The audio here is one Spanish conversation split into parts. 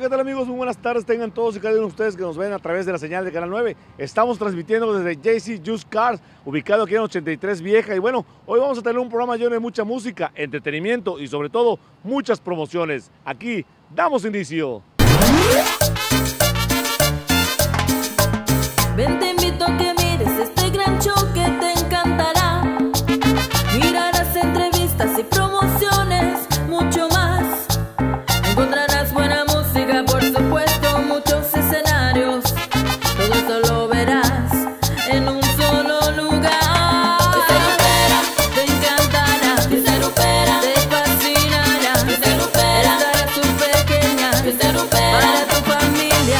¿qué tal amigos? Muy buenas tardes, tengan todos y cada uno de ustedes que nos ven a través de la señal de Canal 9. Estamos transmitiendo desde JC Used Cars, ubicado aquí en 83 Vieja. Y bueno, hoy vamos a tener un programa lleno de mucha música, entretenimiento y sobre todo muchas promociones. Aquí damos inicio. Ven, te invito a que mires este gran show que te encantará. Mirarás entrevistas y promociones, mucho más. Encontrarás buena música, por supuesto, muchos escenarios. Todo esto lo verás en un solo lugar. Te encantará, te fascinará, estarás tú pequeña para tu familia.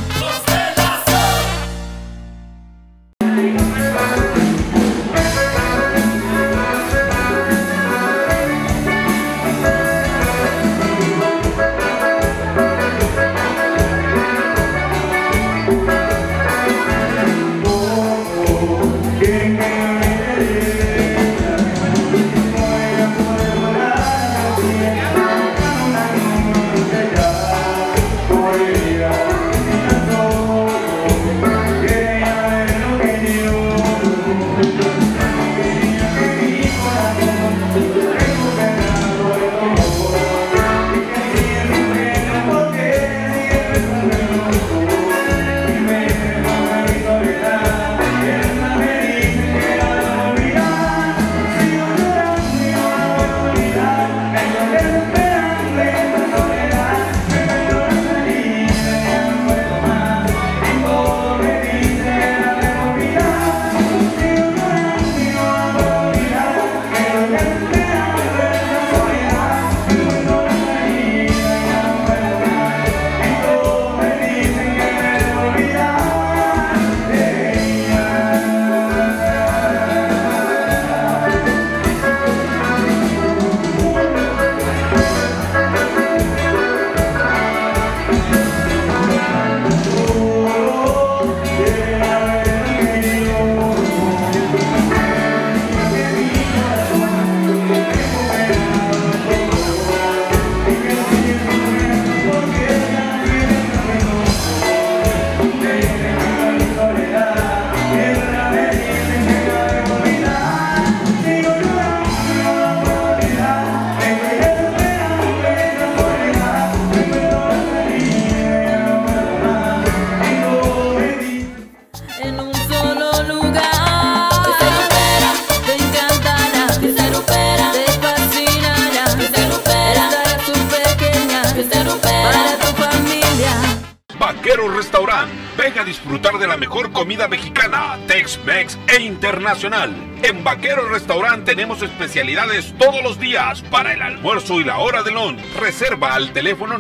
Vaquero Restaurant. Ven a disfrutar de la mejor comida mexicana, Tex-Mex e internacional. En Vaquero Restaurant tenemos especialidades todos los días para el almuerzo y la hora de lunch. Reserva al teléfono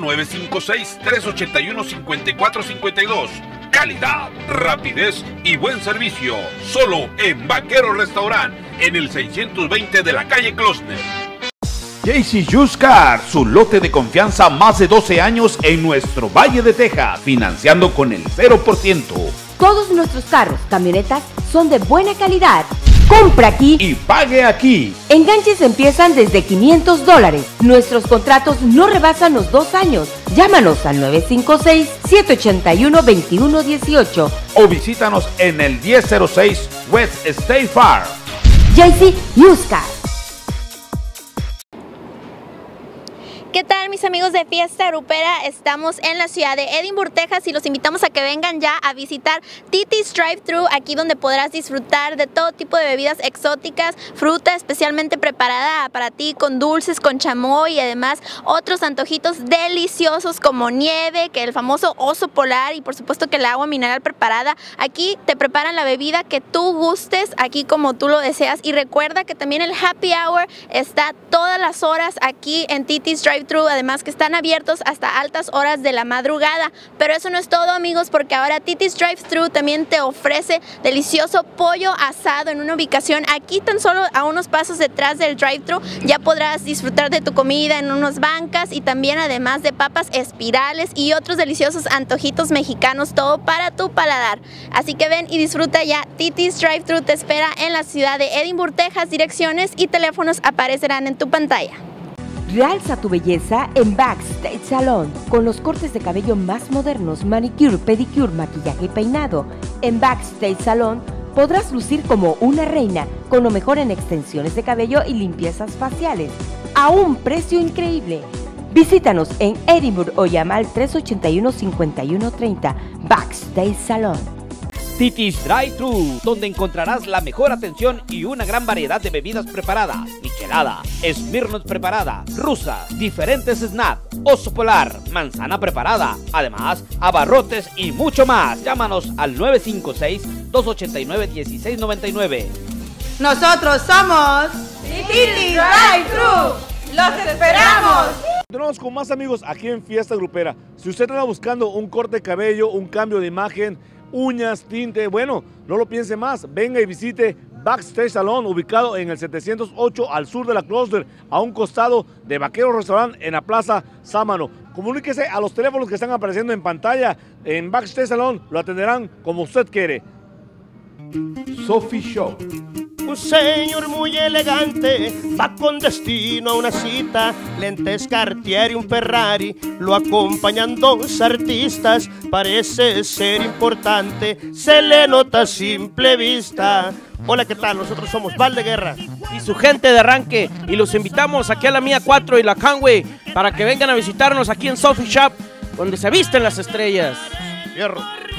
956-381-5452. Calidad, rapidez y buen servicio. Solo en Vaquero Restaurant, en el 620 de la calle Closner. JC Used Cars, su lote de confianza, más de 12 años en nuestro Valle de Texas, financiando con el 0%. Todos nuestros carros, camionetas son de buena calidad. Compra aquí Y pague aquí. Enganches empiezan desde $500. Nuestros contratos no rebasan los 2 años. Llámanos al 956-781-2118 O visítanos en el 1006 West State Farm. JC Used Cars. ¿Qué tal, mis amigos de Fiesta Grupera? Estamos en la ciudad de Edinburgh, Texas, y los invitamos a que vengan ya a visitar Titi's Drive-Thru, aquí donde podrás disfrutar de todo tipo de bebidas exóticas, fruta especialmente preparada para ti con dulces, con chamoy y además otros antojitos deliciosos como nieve, que el famoso oso polar y por supuesto que el agua mineral preparada. Aquí te preparan la bebida que tú gustes, aquí como tú lo deseas, y recuerda que también el Happy Hour está todas las horas aquí en Titi's Drive-Thru, además que están abiertos hasta altas horas de la madrugada. Pero eso no es todo, amigos, porque ahora Titi's Drive-Thru también te ofrece delicioso pollo asado en una ubicación aquí tan solo a unos pasos detrás del drive-thru. Ya podrás disfrutar de tu comida en unas bancas y también además de papas espirales y otros deliciosos antojitos mexicanos, todo para tu paladar. Así que ven y disfruta ya. Titi's Drive-Thru te espera en la ciudad de Edinburgh, Texas. Direcciones y teléfonos aparecerán en tu pantalla. Realza tu belleza en Backstage Salon, con los cortes de cabello más modernos, manicure, pedicure, maquillaje y peinado. En Backstage Salon podrás lucir como una reina, con lo mejor en extensiones de cabello y limpiezas faciales, a un precio increíble. Visítanos en Edinburgh o llama al 381-5130, Backstage Salon. Titis Drive-Thru, donde encontrarás la mejor atención y una gran variedad de bebidas preparadas. Michelada, Smirnoff preparada, rusa, diferentes snacks, oso polar, manzana preparada, además abarrotes y mucho más. Llámanos al 956-289-1699. Nosotros somos Titis Drive-Thru. ¡Los esperamos! Continuamos con más, amigos, aquí en Fiesta Grupera. Si usted anda buscando un corte de cabello, un cambio de imagen, uñas, tinte, bueno, no lo piense más, venga y visite Backstage Salon, ubicado en el 708 al sur de la Closter, a un costado de Vaquero Restaurant en la Plaza Sámano. Comuníquese a los teléfonos que están apareciendo en pantalla. En Backstage Salon lo atenderán como usted quiere. Sophie Shop. Un señor muy elegante va con destino a una cita, lentes Cartier y un Ferrari, lo acompañan dos artistas, parece ser importante, se le nota a simple vista. Hola, ¿qué tal? Nosotros somos Valdeguerra y su gente de arranque, y los invitamos aquí a la Mía 4 y la Conway para que vengan a visitarnos aquí en Sophie Shop, donde se visten las estrellas. Fierro.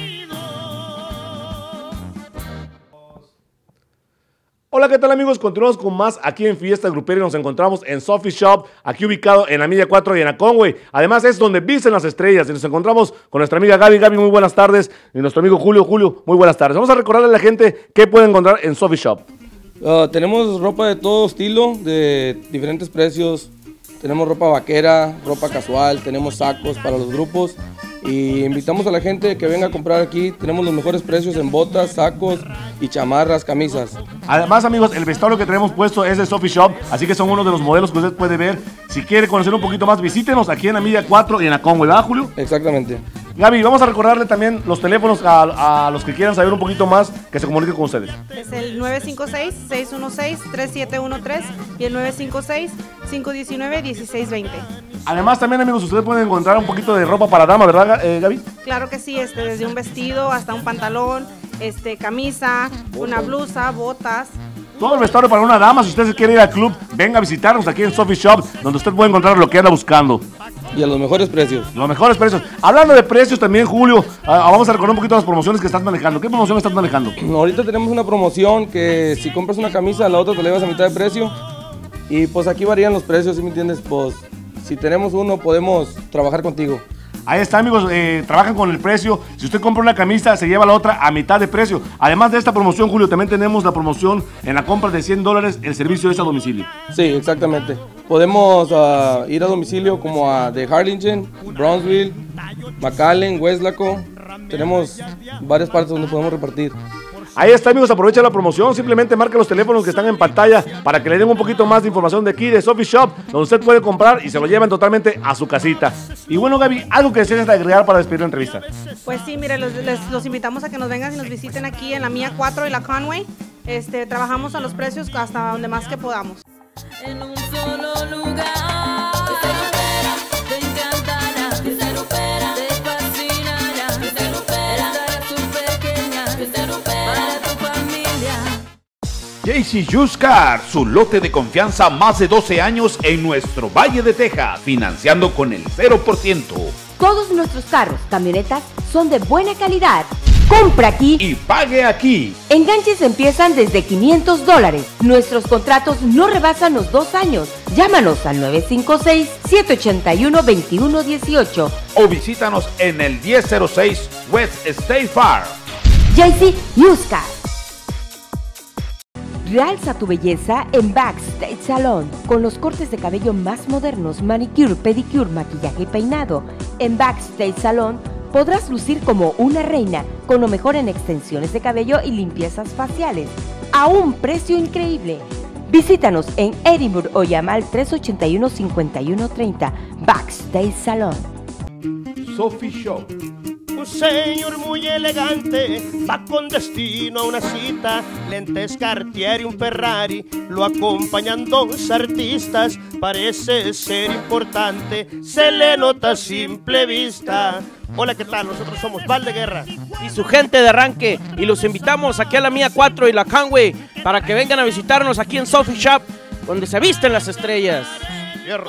Hola, ¿qué tal, amigos? Continuamos con más aquí en Fiesta Grupera y nos encontramos en Sophie Shop, aquí ubicado en la Milla 4 y en la Conway. Además es donde visten las estrellas y nos encontramos con nuestra amiga Gaby. Gaby, muy buenas tardes. Y nuestro amigo Julio. Julio, muy buenas tardes. Vamos a recordarle a la gente qué puede encontrar en Sophie Shop. Tenemos ropa de todo estilo, de diferentes precios. Tenemos ropa vaquera, ropa casual, tenemos sacos para los grupos. Y invitamos a la gente que venga a comprar aquí. Tenemos los mejores precios en botas, sacos y chamarras, camisas. Además, amigos, el vestuario que tenemos puesto es de Sophie Shop, así que son uno de los modelos que usted puede ver. Si quiere conocer un poquito más, visítenos aquí en la Milla 4 y en la Conway, ¿verdad, Julio? Exactamente. Gaby, vamos a recordarle también los teléfonos a los que quieran saber un poquito más, que se comuniquen con ustedes. Es el 956-616-3713 y el 956-519-1620. Además, también, amigos, ustedes pueden encontrar un poquito de ropa para dama, ¿verdad, Gaby? Claro que sí, desde un vestido hasta un pantalón, camisa, una blusa, botas. Todo el vestuario para una dama. Si usted se quiere ir al club, venga a visitarnos aquí en Sophie Shop, donde usted puede encontrar lo que anda buscando. Y a los mejores precios. Los mejores precios. Hablando de precios también, Julio, vamos a recordar un poquito las promociones que estás manejando. ¿Qué promoción estás manejando? Ahorita tenemos una promoción que si compras una camisa, la otra te la llevas a mitad de precio. Y pues aquí varían los precios, ¿sí me entiendes? Pues si tenemos uno, podemos trabajar contigo. Ahí está, amigos, trabajan con el precio. Si usted compra una camisa, se lleva la otra a mitad de precio. Además de esta promoción, Julio, también tenemos la promoción en la compra de $100, el servicio es a domicilio. Sí, exactamente. Podemos ir a domicilio como a de Harlingen, Brownsville, McAllen, Weslaco. Tenemos varias partes donde podemos repartir. Ahí está, amigos, aprovecha la promoción, simplemente marque los teléfonos que están en pantalla para que le den un poquito más de información de aquí, de Sophie Shop, donde usted puede comprar y se lo llevan totalmente a su casita. Y bueno, Gaby, ¿algo que desees agregar para despedir la entrevista? Pues sí, mire, los invitamos a que nos vengan y nos visiten aquí en la Mía 4 y la Conway. Trabajamos a los precios hasta donde más que podamos. En un solo lugar. JC Used Cars, su lote de confianza, más de 12 años en nuestro Valle de Texas, financiando con el 0%. Todos nuestros carros, camionetas son de buena calidad. Compra aquí y pague aquí. Enganches empiezan desde $500. Nuestros contratos no rebasan los 2 años. Llámanos al 956-781-2118 o visítanos en el 1006 West State Farm. JC Used Cars. Realza tu belleza en Backstage Salon, con los cortes de cabello más modernos, manicure, pedicure, maquillaje y peinado. En Backstage Salon podrás lucir como una reina, con lo mejor en extensiones de cabello y limpiezas faciales, a un precio increíble. Visítanos en Edinburgh o llama al 381-5130, Backstage Salon. Sophie Shop. Un señor muy elegante va con destino a una cita, lentes Cartier y un Ferrari, lo acompañan dos artistas, parece ser importante, se le nota a simple vista. Hola, ¿qué tal? Nosotros somos Valdeguerra y su gente de arranque, y los invitamos aquí a la Mía 4 y la Conway para que vengan a visitarnos aquí en Sophie Shop, donde se visten las estrellas. Fierro.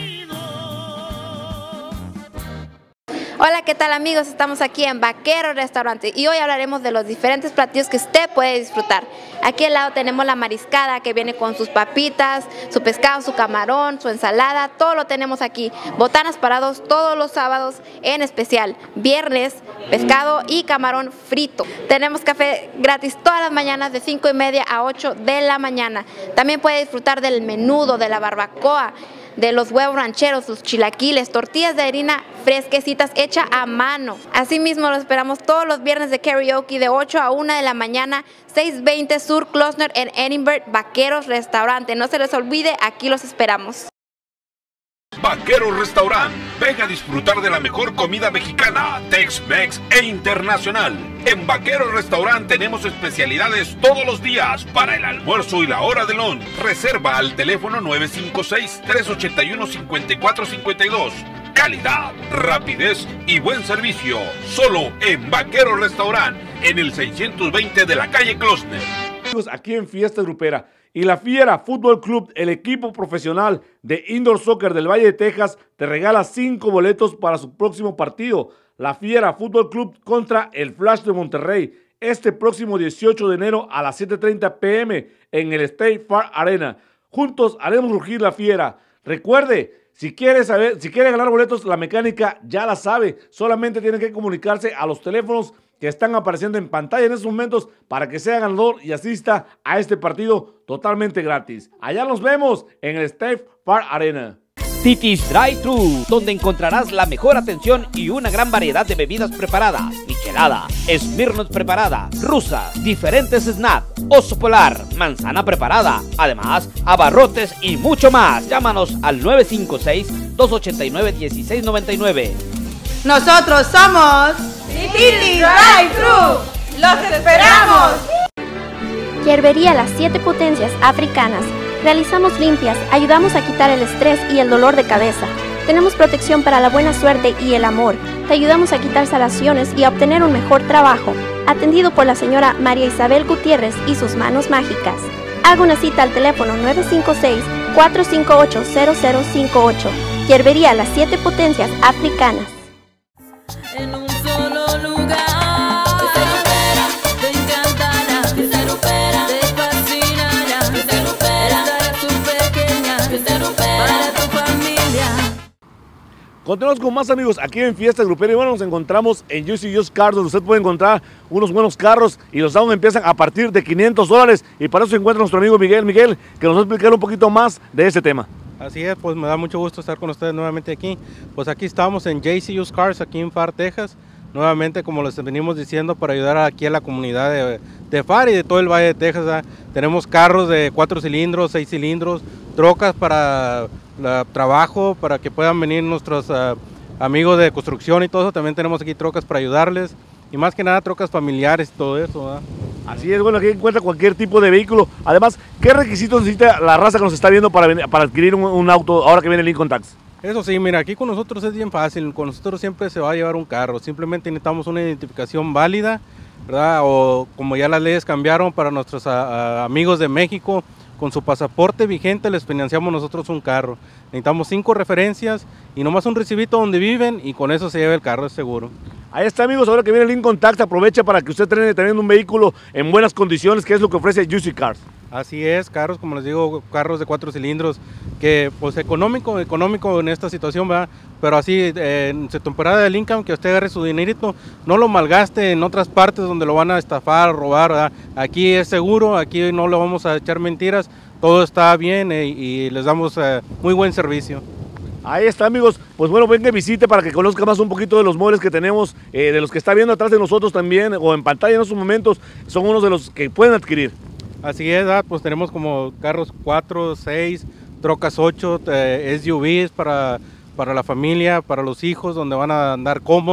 Hola, ¿qué tal amigos? Estamos aquí en Vaquero Restaurante y hoy hablaremos de los diferentes platillos que usted puede disfrutar. Aquí al lado tenemos la mariscada que viene con sus papitas, su pescado, su camarón, su ensalada, todo lo tenemos aquí. Botanas parados todos los sábados, en especial viernes, pescado y camarón frito. Tenemos café gratis todas las mañanas de 5:30 a 8 de la mañana. También puede disfrutar del menudo, de la barbacoa, de los huevos rancheros, sus chilaquiles, tortillas de harina fresquecitas hecha a mano. Asimismo, los esperamos todos los viernes de karaoke de 8 a 1 de la mañana, 620 Sur Closner en Edinburgh, Vaqueros Restaurante. No se les olvide, aquí los esperamos. Vaqueros Restaurant, venga a disfrutar de la mejor comida mexicana, Tex-Mex e internacional. En Vaqueros Restaurant tenemos especialidades todos los días para el almuerzo y la hora de lunch. Reserva al teléfono 956-381-5452. Calidad, rapidez y buen servicio. Solo en Vaqueros Restaurant, en el 620 de la calle Closner. Aquí en Fiesta Grupera. Y la Fiera Fútbol Club, el equipo profesional de Indoor Soccer del Valle de Texas, te regala 5 boletos para su próximo partido. La Fiera Fútbol Club contra el Flash de Monterrey, este próximo 18 de enero a las 7:30 p.m. en el State Farm Arena. Juntos haremos rugir la Fiera. Recuerde, si quiere ganar boletos, la mecánica ya la sabe. Solamente tiene que comunicarse a los teléfonos que están apareciendo en pantalla en estos momentos para que sea ganador y asista a este partido totalmente gratis. Allá nos vemos en el State Farm Arena. Titi's Drive-Thru, donde encontrarás la mejor atención y una gran variedad de bebidas preparadas. Michelada, Smirnoff preparada, rusa, diferentes snacks, oso polar, manzana preparada, además abarrotes y mucho más. Llámanos al 956-289-1699. Nosotros somos Titi's Drive-Thru. ¡Los esperamos! Hierbería Las 7 Potencias Africanas. Realizamos limpias, ayudamos a quitar el estrés y el dolor de cabeza. Tenemos protección para la buena suerte y el amor. Te ayudamos a quitar salaciones y a obtener un mejor trabajo. Atendido por la señora María Isabel Gutiérrez y sus manos mágicas. Haga una cita al teléfono 956-458-0058. Hierbería Las 7 Potencias Africanas. En un solo lugar, te encantará, te fascinará, estará su pequeña, para tu familia. Continuamos con más amigos aquí en Fiesta Grupera y bueno, nos encontramos en Juicy Just Cars, donde usted puede encontrar unos buenos carros y los down empiezan a partir de $500 y para eso se encuentra nuestro amigo Miguel, que nos va a explicar un poquito más de este tema. Así es, pues me da mucho gusto estar con ustedes nuevamente aquí. Pues aquí estamos en JC Used Cars, aquí en Pharr, Texas. Nuevamente, como les venimos diciendo, para ayudar aquí a la comunidad de Pharr y de todo el Valle de Texas. ¿verdad? Tenemos carros de 4 cilindros, 6 cilindros, trocas para trabajo, para que puedan venir nuestros amigos de construcción y todo eso. También tenemos aquí trocas para ayudarles. Y más que nada trocas familiares y todo eso. ¿verdad? Así es, bueno, aquí encuentra cualquier tipo de vehículo. Además, ¿qué requisitos necesita la raza que nos está viendo para adquirir un auto ahora que viene el Lincoln Tax? Eso sí, mira, aquí con nosotros es bien fácil. Con nosotros siempre se va a llevar un carro. Simplemente necesitamos una identificación válida, ¿verdad? O como ya las leyes cambiaron para nuestros amigos de México, con su pasaporte vigente les financiamos nosotros un carro. Necesitamos 5 referencias y nomás un recibito donde viven y con eso se lleva el carro, es seguro. Ahí está amigos, ahora que viene el Lincoln Tax, aprovecha para que usted termine teniendo un vehículo en buenas condiciones, que es lo que ofrece Juicy Cars. Así es, carros, como les digo, carros de 4 cilindros, que pues económico en esta situación, ¿verdad? Pero así, en su temporada de Lincoln, que usted agarre su dinerito, no lo malgaste en otras partes donde lo van a estafar, robar, ¿verdad? Aquí es seguro, aquí no le vamos a echar mentiras, todo está bien y les damos muy buen servicio. Ahí está amigos, pues bueno, venga y visite para que conozca más un poquito de los muebles que tenemos, de los que está viendo atrás de nosotros también, o en pantalla en estos momentos, son unos de los que pueden adquirir. Así es, pues tenemos como carros 4, 6, trocas 8, SUVs para la familia, para los hijos, donde van a andar cómodos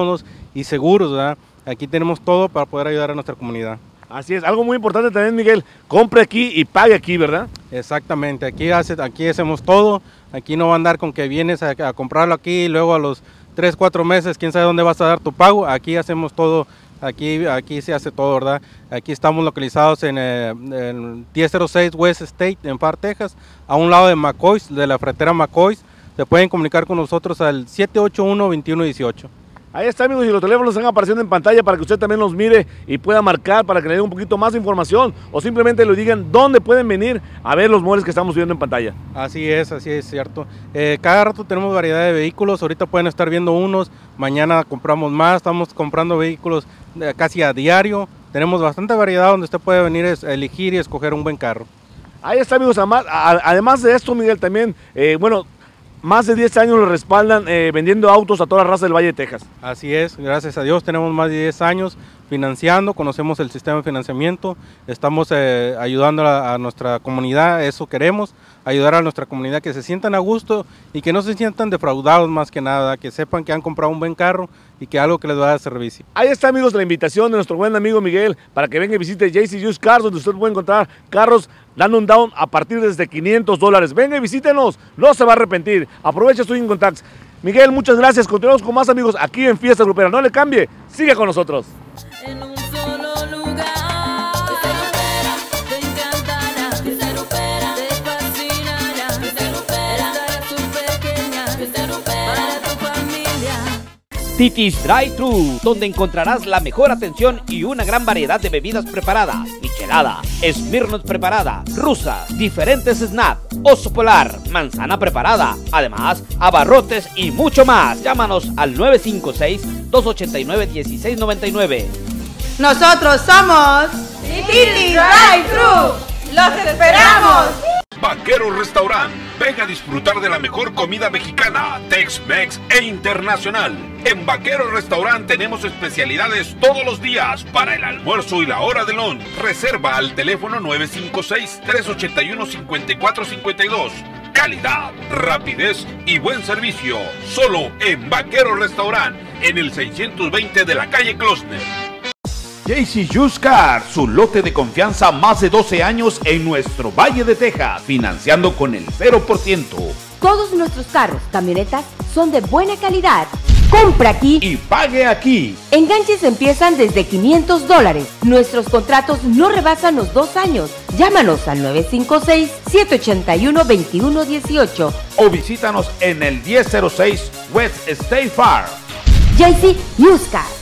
y seguros, ¿verdad? Aquí tenemos todo para poder ayudar a nuestra comunidad. Así es, algo muy importante también, Miguel, compre aquí y pague aquí, ¿verdad? Exactamente, aquí hacemos todo, aquí no va a andar con que vienes a comprarlo aquí y luego a los 3, 4 meses, quién sabe dónde vas a dar tu pago, aquí hacemos todo, aquí se hace todo, ¿verdad? Aquí estamos localizados en el 1006 West State en Pharr, Texas, a un lado de McCoy's, de la frontera McCoy's. Se pueden comunicar con nosotros al 781-2118. Ahí está, amigos, y los teléfonos están apareciendo en pantalla para que usted también los mire y pueda marcar para que le den un poquito más de información o simplemente le digan dónde pueden venir a ver los muebles que estamos viendo en pantalla. Así es, cierto. Cada rato tenemos variedad de vehículos, ahorita pueden estar viendo unos, mañana compramos más, estamos comprando vehículos casi a diario. Tenemos bastante variedad donde usted puede venir a elegir y escoger un buen carro. Ahí está, amigos, además de esto, Miguel, también, más de 10 años lo respaldan vendiendo autos a toda la raza del Valle de Texas. Así es, gracias a Dios tenemos más de 10 años financiando, conocemos el sistema de financiamiento, estamos ayudando a nuestra comunidad, eso queremos, ayudar a nuestra comunidad que se sientan a gusto y que no se sientan defraudados más que nada, que sepan que han comprado un buen carro y que algo que les va a dar servicio. Ahí está, amigos, la invitación de nuestro buen amigo Miguel para que venga y visite JC Used Cars, donde usted puede encontrar carros dando un down a partir desde $500. Venga y visítenos, no se va a arrepentir. Aprovecha su Incontax. Miguel, muchas gracias. Continuamos con más, amigos, aquí en Fiesta Grupera. No le cambie, siga con nosotros. En un solo lugar, te encantará, te fascinará, estará súper genial, para tu familia. Titis Drive-Thru, donde encontrarás la mejor atención y una gran variedad de bebidas preparadas. Michelada, Smirnoff preparada, rusa, diferentes snacks, oso polar, manzana preparada, además abarrotes y mucho más. Llámanos al 956-289-1699. Nosotros somos Titis Drive-Thru. ¡Los esperamos! Vaquero Restaurant. Venga a disfrutar de la mejor comida mexicana, Tex-Mex e internacional. En Vaquero Restaurant tenemos especialidades todos los días para el almuerzo y la hora de lunch. Reserva al teléfono 956-381-5452. Calidad, rapidez y buen servicio. Solo en Vaquero Restaurant, en el 620 de la calle Klosner. JC Used Cars, su lote de confianza, más de 12 años en nuestro Valle de Texas, financiando con el 0%. Todos nuestros carros, camionetas son de buena calidad. Compra aquí y pague aquí. Enganches empiezan desde $500. Nuestros contratos no rebasan los 2 años. Llámanos al 956-781-2118 o visítanos en el 1006 West State Farm. JC Used Cars.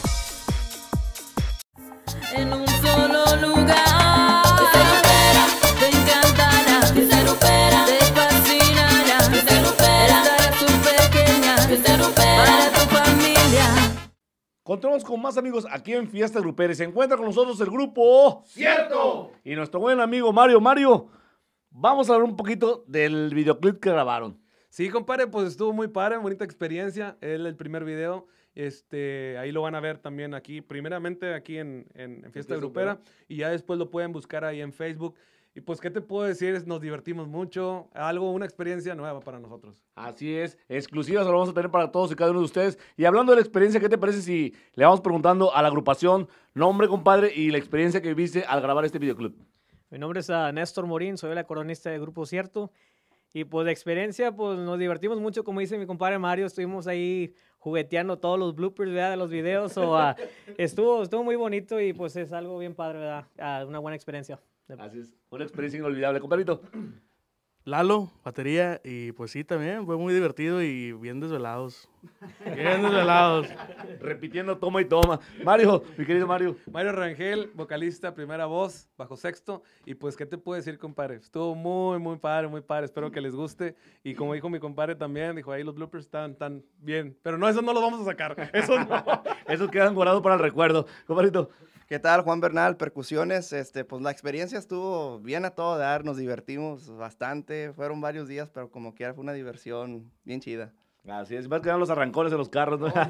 En un solo lugar, te encantará, te fascinará, estará súper genial, para tu familia. Continuamos con más, amigos, aquí en Fiesta Grupera. Y se encuentra con nosotros el grupo ¡Cierto! Y nuestro buen amigo Mario. Mario, vamos a hablar un poquito del videoclip que grabaron. Sí, compadre, pues estuvo muy padre, bonita experiencia. El primer video. Ahí lo van a ver también aquí, primeramente aquí en Fiesta Grupera, y ya después lo pueden buscar ahí en Facebook. Y pues, ¿qué te puedo decir? Nos divertimos mucho, una experiencia nueva para nosotros. Así es, exclusivas lo vamos a tener para todos y cada uno de ustedes. Y hablando de la experiencia, ¿qué te parece si le vamos preguntando a la agrupación nombre, compadre, y la experiencia que viste al grabar este videoclip? Mi nombre es Néstor Morín, soy el acordeonista del Grupo Cierto. Y pues de experiencia, pues nos divertimos mucho, como dice mi compadre Mario, estuvimos ahí jugueteando todos los bloopers, ¿verdad?, de los videos, estuvo muy bonito y pues es algo bien padre, ¿verdad?, una buena experiencia. Así es, una experiencia inolvidable, compadrito. Lalo, batería, y pues sí, también fue muy divertido y bien desvelados. Bien desvelados. Repitiendo toma y toma. Mario, mi querido Mario. Mario Rangel, vocalista, primera voz, bajo sexto. Y pues, ¿qué te puedo decir, compadre? Estuvo muy, muy padre, muy padre. Espero que les guste. Y como dijo mi compadre también, dijo, ahí los bloopers están bien. Pero no, eso no lo vamos a sacar. Eso no. Esos quedan guardados para el recuerdo. Compadrito. ¿Qué tal? Juan Bernal, percusiones. Pues la experiencia estuvo bien a todo dar, nos divertimos bastante. Fueron varios días, pero como quiera fue una diversión bien chida. Así es, más que dan los arrancones en los carros, ¿no?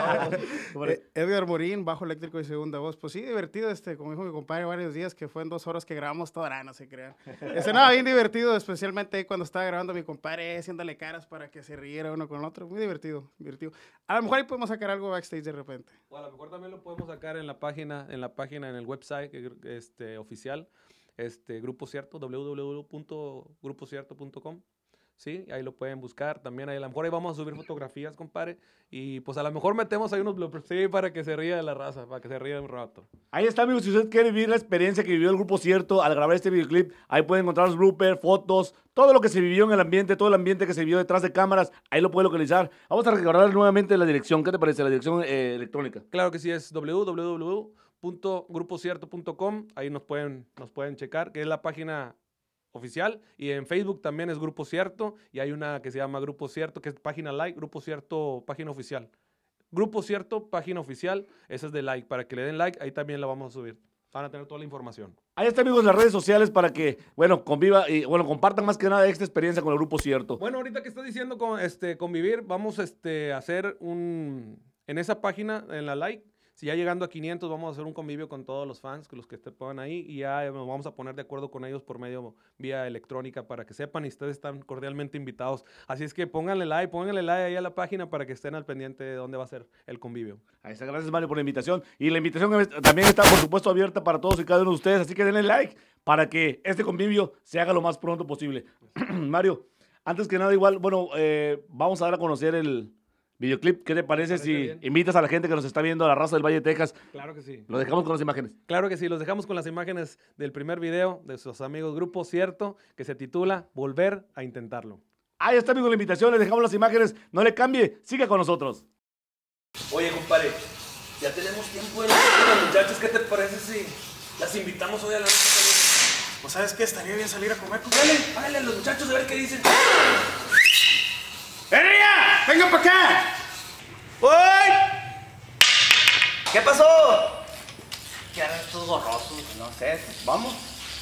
Edgar Morín, bajo eléctrico y segunda voz. Pues sí, divertido, como dijo mi compadre varios días, que fue en 2 horas que grabamos toda, no se crean. Nada, bien divertido, especialmente cuando estaba grabando mi compadre, haciéndole caras para que se riera uno con el otro. Muy divertido, divertido. A lo mejor ahí podemos sacar algo backstage de repente. O a lo mejor también lo podemos sacar en la página, en el website oficial, Grupo Cierto, www.gruposcierto.com. Sí, ahí lo pueden buscar. También ahí, a lo mejor ahí vamos a subir fotografías, compadre. Y pues a lo mejor metemos ahí unos bloopers, sí, para que se ría de la raza, para que se ría un rato. Ahí está, amigos. Si usted quiere vivir la experiencia que vivió el Grupo Cierto al grabar este videoclip, ahí pueden encontrar los bloopers, fotos, todo lo que se vivió en el ambiente, todo el ambiente que se vivió detrás de cámaras. Ahí lo puede localizar. Vamos a recordar nuevamente la dirección. ¿Qué te parece? La dirección electrónica. Claro que sí, es www.gruposcierto.com. Ahí nos pueden checar, que es la página oficial, y en Facebook también es Grupo Cierto, y hay una que se llama Grupo Cierto, que es página like, Grupo Cierto, página oficial. Grupo Cierto, página oficial, esa es de like, para que le den like, ahí también la vamos a subir. Van a tener toda la información. Ahí está, amigos, las redes sociales para que, bueno, conviva y, bueno, compartan más que nada esta experiencia con el Grupo Cierto. Bueno, ahorita que estás diciendo convivir, vamos a hacer en esa página, en la like, si ya llegando a 500 vamos a hacer un convivio con todos los fans, con los que pongan ahí, y ya nos vamos a poner de acuerdo con ellos por vía electrónica para que sepan, y ustedes están cordialmente invitados. Así es que pónganle like ahí a la página para que estén al pendiente de dónde va a ser el convivio. Ahí está, gracias Mario por la invitación. Y la invitación también está, por supuesto, abierta para todos y cada uno de ustedes, así que denle like para que este convivio se haga lo más pronto posible. Mario, antes que nada, igual, bueno, vamos a dar a conocer el videoclip. ¿Qué te parece si bien invitas a la gente que nos está viendo, a la raza del Valle de Texas? Claro que sí. Lo dejamos con las imágenes. Claro que sí, los dejamos con las imágenes del primer video de sus amigos Grupo Cierto, que se titula Volver a Intentarlo. Ahí está, amigos, la invitación, les dejamos las imágenes. No le cambie, siga con nosotros. Oye, compadre, ya tenemos tiempo de los muchachos. ¿Qué te parece si las invitamos hoy a la noche también? Pues, ¿sabes qué? Estaría bien salir a comer, compadre. Háganle a los muchachos a ver qué dicen. ¡Venga! ¡Venga para acá! ¡Uy! ¿Qué pasó? ¿Qué harán estos gorrosos? No sé, ¿vamos?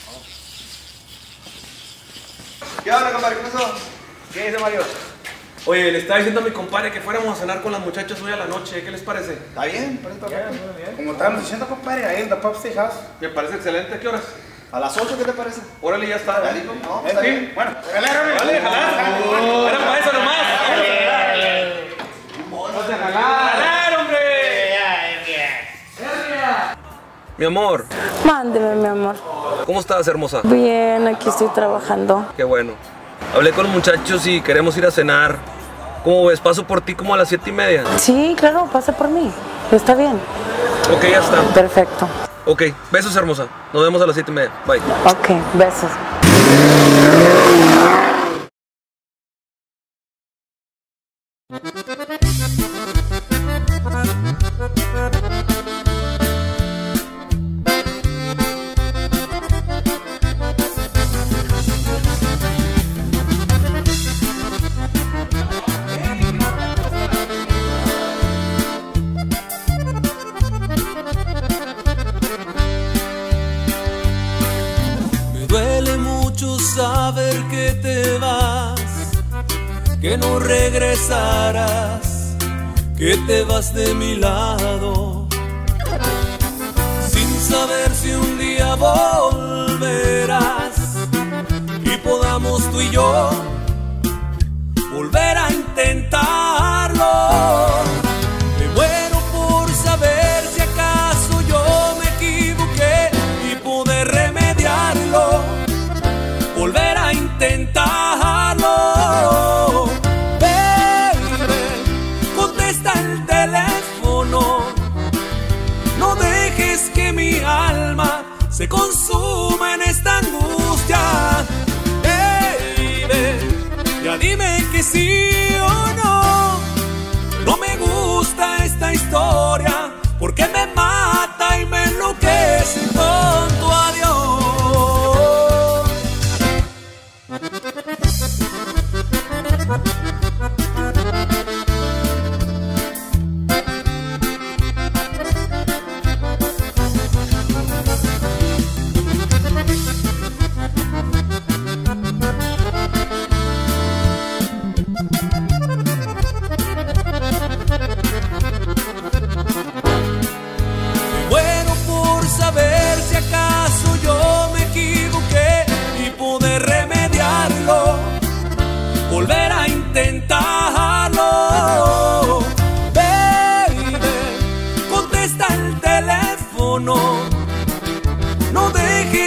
¿Qué onda, compadre? ¿Qué pasó? ¿Qué dice Mario? Oye, le estaba diciendo a mi compadre que fuéramos a cenar con las muchachas hoy a la noche. ¿Qué les parece? Está bien, parece perfecto. Bien. Como estábamos diciendo, compadre, ahí en The Pop Steak House. Me parece excelente. ¿A qué horas? A las 8, ¿qué te parece? Órale, ya está. ¿Dale? No, está bien. Bueno, jalar. Dale, jalar. Era para eso nomás. Vamos a jalar, hombre. Mi amor. Mándeme, mi amor. ¿Cómo estás, hermosa? Bien, aquí estoy trabajando. Qué bueno. Hablé con los muchachos y queremos ir a cenar. ¿Cómo ves? ¿Paso por ti como a las 7:30? Sí, claro, pasa por mí. Está bien. Ok, ya está. Perfecto. Ok, besos, hermosa. Nos vemos a las 7:30. Bye. Ok, besos. Saber que te vas, que no regresarás, que te vas de mi lado, sin saber si un día volverás y podamos tú y yo volver a intentarlo. Me muero por saber si acaso yo me equivoqué y poder remediarlo. Volver a intentarlo. Baby, contesta el teléfono. No dejes que mi alma se consuma en esta angustia. Baby, ya dime que sí o no. No me gusta esta historia porque me mata y me enloquece con tu adiós.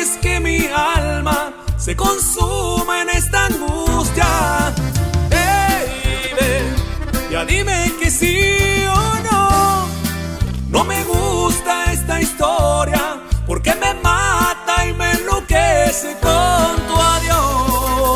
es que mi alma se consuma en esta angustia. Baby, ya dime que sí o no. No me gusta esta historia porque me mata y me enloquece con tu adiós.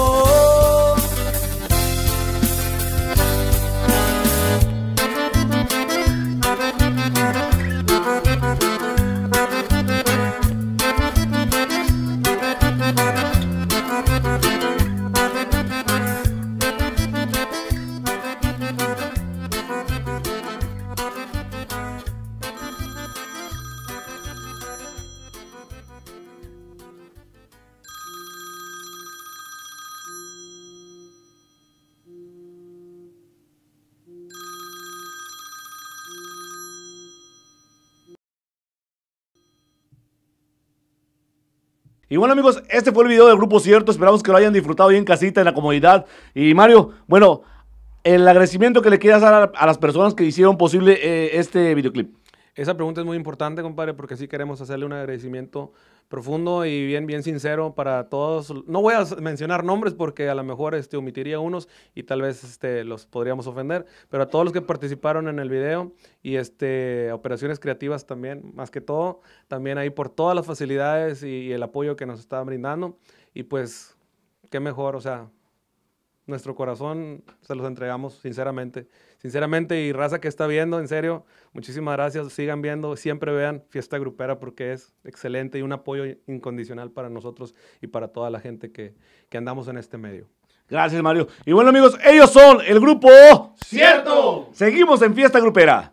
Y bueno, amigos, este fue el video del Grupo Cierto. Esperamos que lo hayan disfrutado bien en casita, en la comodidad. Y Mario, bueno, el agradecimiento que le quieras dar a las personas que hicieron posible este videoclip. Esa pregunta es muy importante, compadre, porque sí queremos hacerle un agradecimiento profundo y bien sincero para todos. No voy a mencionar nombres porque a lo mejor omitiría unos y tal vez los podríamos ofender, pero a todos los que participaron en el video y operaciones creativas también, más que todo, también ahí por todas las facilidades y el apoyo que nos estaban brindando. Y pues, qué mejor, o sea, nuestro corazón se los entregamos sinceramente. Sinceramente, y raza que está viendo, en serio, muchísimas gracias. Sigan viendo, siempre vean Fiesta Grupera porque es excelente y un apoyo incondicional para nosotros y para toda la gente que andamos en este medio. Gracias, Mario. Y bueno, amigos, ellos son el Grupo Cierto. Seguimos en Fiesta Grupera.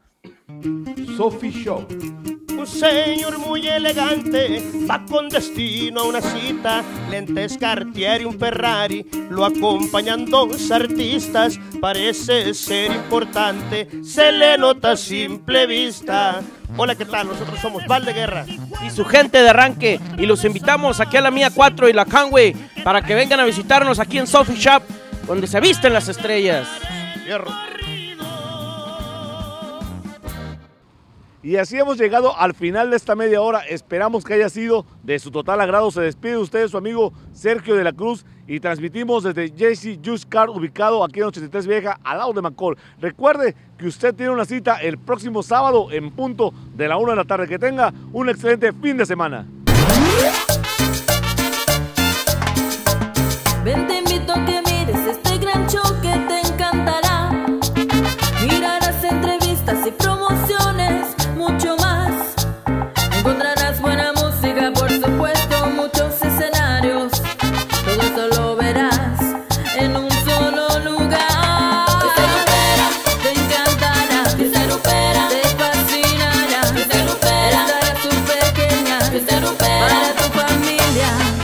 Sophie Show. Un señor muy elegante va con destino a una cita, lentes Cartier y un Ferrari, lo acompañan dos artistas, parece ser importante, se le nota a simple vista. Hola, ¿qué tal? Nosotros somos Valdeguerra y su gente de arranque, y los invitamos aquí a la Mía 4 y la Conway para que vengan a visitarnos aquí en Sophie Shop, donde se visten las estrellas. Fierro. Y así hemos llegado al final de esta media hora. Esperamos que haya sido de su total agrado. Se despide de ustedes su amigo Sergio de la Cruz y transmitimos desde JC Juice Car, ubicado aquí en 83 Vieja, al lado de McCall. Recuerde que usted tiene una cita el próximo sábado en punto de la 1 de la tarde. Que tenga un excelente fin de semana. Ven, te invito a que mires este gran show que te